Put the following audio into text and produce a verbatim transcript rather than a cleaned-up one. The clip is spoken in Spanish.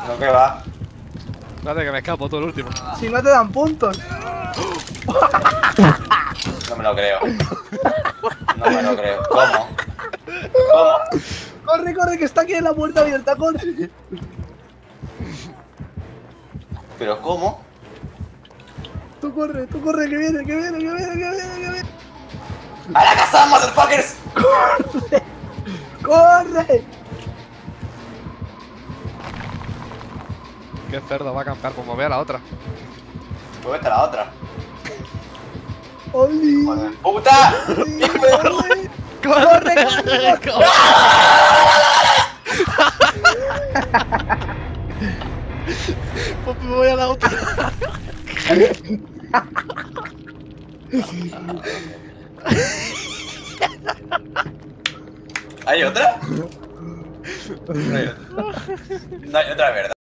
No, que va. Espérate que me escapo todo el último. Si no te dan puntos. No me lo creo. No me lo creo. ¿Cómo? ¿Cómo? Corre, corre, que está aquí en la puerta abierta, corre. ¿Pero cómo? Tú corre, tú corre, que viene, que viene, que viene, que viene, que viene. ¡A la casa, motherfuckers! ¡Corre! ¡Corre! Qué cerdo va a campear, como vea la otra. Pues vete a la otra. ¡Oli! ¡Hijo de puta! ¡Oli! ¡Hijo de puta! ¡Oli! ¡Corre, corre, corre! Pues me voy a la otra. ¿Hay otra? No hay otra. No hay otra, ¿verdad?